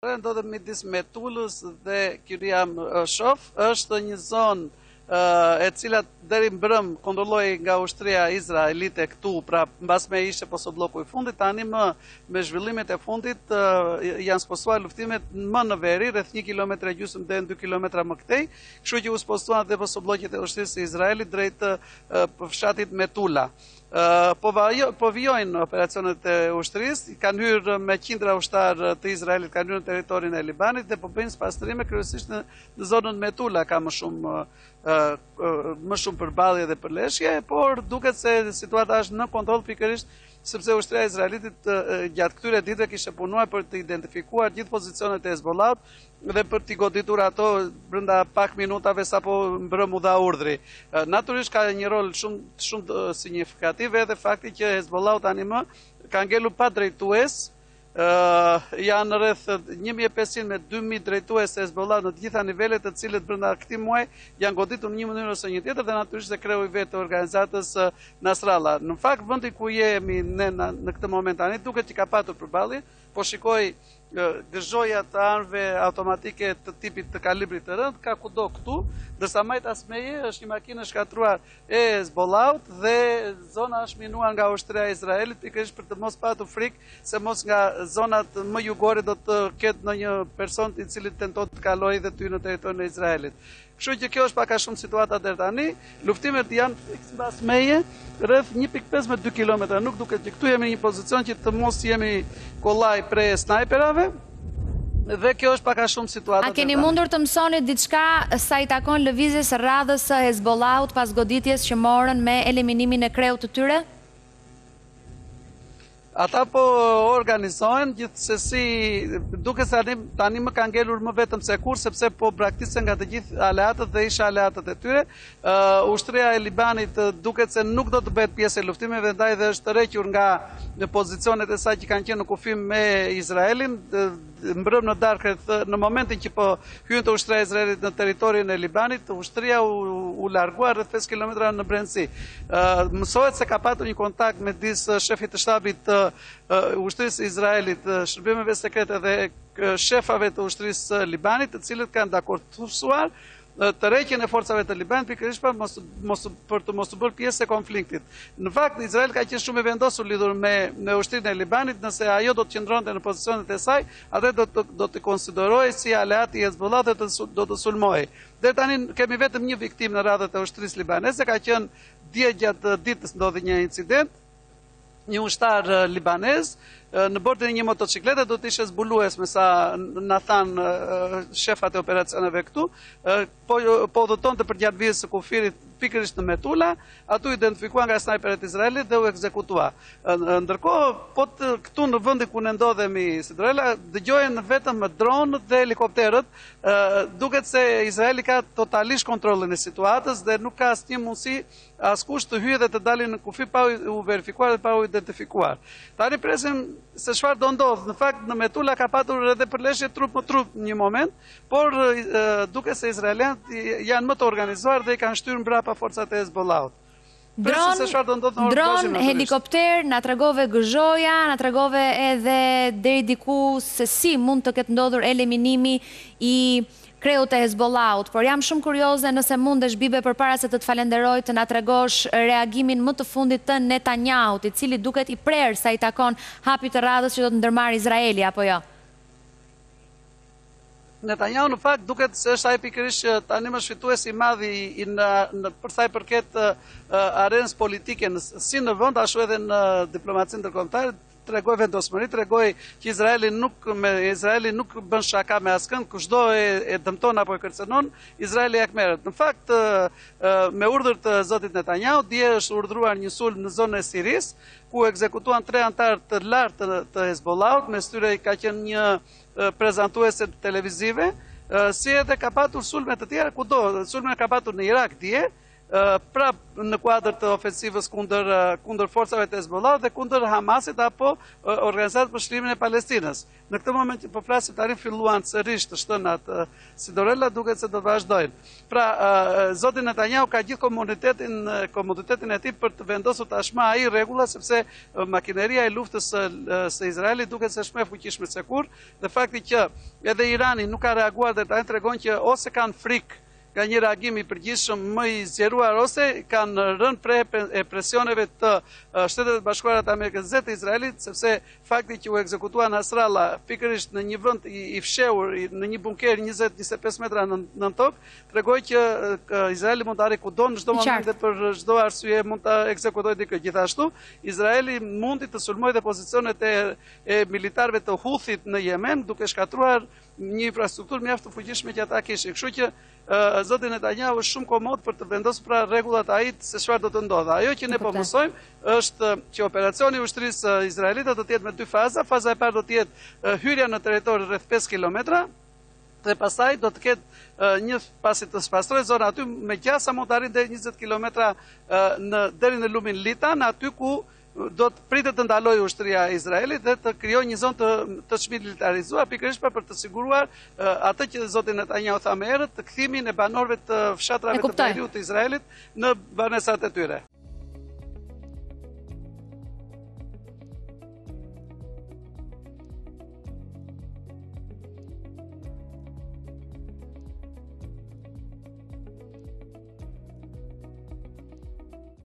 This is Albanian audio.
ndodhet midis Metullës dhe Kyriam Shof, është një zonë e cila deri mbrëm kontrolloi nga ushtria izraelite këtu, pra mbas me ishte posobloku i fundit, tani me zhvillimet e fundit janë spostuar luftimet më në veri, rreth 1 kilometër e gjysmë deri në 2 kilometra më këtej, kështu që u spostuan dhe posoblogjet e ushtrisë së Izraelit drejt fshatit Metulla. Po vijojnë operacionet e ushtrisë, kanë hyrë me qindra ushtar të Izraelit, kanë hyrë në territorin e Libanit dhe po bëjnë spastrime kryesisht në zonën Metulla, ka më shumë përballje dhe përleshje, por duket se situata është në kontroll pikërisht sepse ushtria izraelitit gjatë këtyre ditëve kishte punuar për të identifikuar gjithë pozicionet e Hezbollahut dhe për t'i goditur ato brenda pak minutave sapo mbrëm u dha urdhri. Natyrisht ka një rol shumë signifikativ edhe fakti që Hezbollahu tani më ka ngelur pa drejtues. Janë rreth 1500 me 2000 drejtues e Hezbollah në të gjitha nivelet, të cilët brenda këtij muaji janë goditur në një mënyrë ose një tjetër dhe natyrisht se kreu i vetë të organizatës Nasrallah. Në fakt vendi ku jemi ne në këtë moment tani duket që ka patur përballje, po shikoj gëzhoja të armëve automatike të tipit të kalibrit të rënd ka kudo këtu, ndërsa majt asmeje është një makinë shkatruar e Hezbollahut dhe zona është minuar nga ushtria e Izraelit, pikërisht për të mos patur frikë se mos nga zonat më jugore do të ketë ndonjë person i cili tenton të kalojë dhe të hyjë në territorin e Izraelit. Kështu që kjo është pak a shumë situata deri tani. Luftimet janë fiks mbas meje, rreth 1.5 me 2 kilometra. Nuk duket që këtu jemi në një pozicion që të mos jemi kollaj prej snajperave. Dhe kjo është pak a shumë situata. A keni mundur të mësoni diçka sa i takon lëvizjes së radhës së Hezbollahut pas goditjes që morën me eliminimin e kreut të tyre? Ata po organizohen, gjithsesi duke se tani më kanë ngelur më vetëm se kur, sepse po braktisen nga të gjithë aleatët dhe isha aleatët e tyre. Ushtria e Libanit duket se nuk do të bëhet pjesë e luftimeve, ndaj dhe është tërhequr nga pozicionet e saj që kanë qenë në kufim me Izraelin. Mbrëm në darkë, në momentin që po hynte ushtria e Izraelit në territorin e Libanit, ushtria u largua rreth 5 kilometra në brendësi. Mësohet se ka patur një kontakt me disë shefit të shtabit të ushtrisë së Izraelit, shërbimeve sekrete dhe shefave të ushtrisë së Libanit, të cilët kanë dakortuar tërheqjen e forcave të Libanit pikërisht për të mos bërë pjesë e konfliktit. Në fakt, Izrael ka qenë shumë i vendosur lidhur me ushtrinë e Libanit, nëse ajo do të qëndronte në pozicionet e saj, atë do të konsiderohej si aleat i Hezbollahut dhe do të sulmohej. Deri tani kemi vetëm një viktimë në radhët e ushtrisë libaneze, ka qenë dje gjatë ditës ndodhi një incident, një ushtar libanez në bordin e një motociklete do të ishte zbulues me sa na than shefat e operacioneve këtu, po udhëtonte për gjatë vijës së kufirit pikërisht në Metulla, atu identifikuan nga snajperet Izraelit dhe u ekzekutua. Ndërkohë, këtu në vendin ku ne ndodhemi, Sidrela, dëgjohen vetëm dronët dhe helikopterët, duket se Izraeli ka totalisht kontrollin e situatës dhe nuk ka asnjë mundësi askush të hyjë dhe të dalin në kufi pa u verifikuar dhe pa u identifikuar. Tani presim se çfarë do ndodh. Në fakt në Metulla ka patur edhe përleshje trup më trup një moment, por duket se izraelianët janë më të organizuar dhe i kanë shtyrë mbrapa forcat e Hezbollahut. Dron, helikopter, na tregove gëzhoja, na tregove edhe deri diku se si mund të ketë ndodhur eliminimi i kreut e Hezbollahut, por jam shumë kurioze nëse mundesh Bibe përpara se të të falenderoj të na tregosh reagimin më të fundit të Netanyahut, i cili duket i prerë sa i takon hapit të radhës që do të ndërmarrë Izraeli, apo jo? Netanyahu në fakt duket se është ai pikërisht që tani më shfitues i madh për sa i përket arenës politike si në vend ashtu edhe në diplomacinë ndërkombëtare. Tregoj vendosmëri, tregoj që Izraeli nuk bën shaka me askënd, kushdo e dëmton apo e kërcënon, Izraeli ja merret. Në fakt, me urdhër të zotit Netanyahu, dje është urdhëruar një sulm në zonën e Sirisë, ku ekzekutuan 3 antar të lartë të Hezbollahut, mes tyre ka qenë një prezantuese televizive, si edhe ka patur sulme të tjera kudo. Sulme ka patur në Irak dje, prap në kuadër të ofensivës kundër forcave të Hezbollah dhe kundër Hamasit apo Organizatë për Shlirimin e Palestinës. Në këtë moment që po flasim tani filluan sërish të shtënat si Dorella, duket se do të vazhdojnë. Pra, zoti Netanyahu ka gjithë komoditetin e tij për të vendosur tashmë ai rregulla, sepse makineria e luftës së Izraelit duket se është më e fuqishme se kurrë, dhe fakti që edhe Irani nuk ka reaguar dhe tani tregon që ose kanë frikë nga një reagim i përgjithshëm më i zgjeruar ose kanë rënë pre e presioneve të Shtetet e Bashkuara të Amerikës dhe të Izraelit, sepse fakti që u ekzekutua Nasrallah pikërisht në një vend i fshehur, në një bunker 20-25 metra nën tokë, tregoi që Izraeli mund të arrijë kudo në çdo moment dhe për çdo arsye mund të ekzekutojë dikë. Gjithashtu, Izraeli mundi të sulmojë dhe pozicionet e militarëve të Houthit në Yemen, duke shkatruar një infrastrukturë mjaft të fuqishme që ata kishin. Kështu që zoti Netanyahu është shumë komod për të vendosur pra rregullat ai se çfarë do të ndodhë. Ajo që ne po mësojmë është që operacioni i ushtrisë izraelite do të jetë me dy faza. Faza e parë do të jetë hyrja në territor rreth 5 kilometra dhe pastaj do të ketë një pasi të pastrohet zona aty me gjasa mund të arrijë deri 20 kilometra deri në lumin Litan, aty ku do të pritet të ndalojë ushtria e Izraelit dhe të krijojë një zonë të çmilitarizuar pikërisht për të siguruar atë që zoti Netanyahu tha më herët, të kthimin e banorëve të fshatrave të Beirut të Izraelit në banesat e tyre.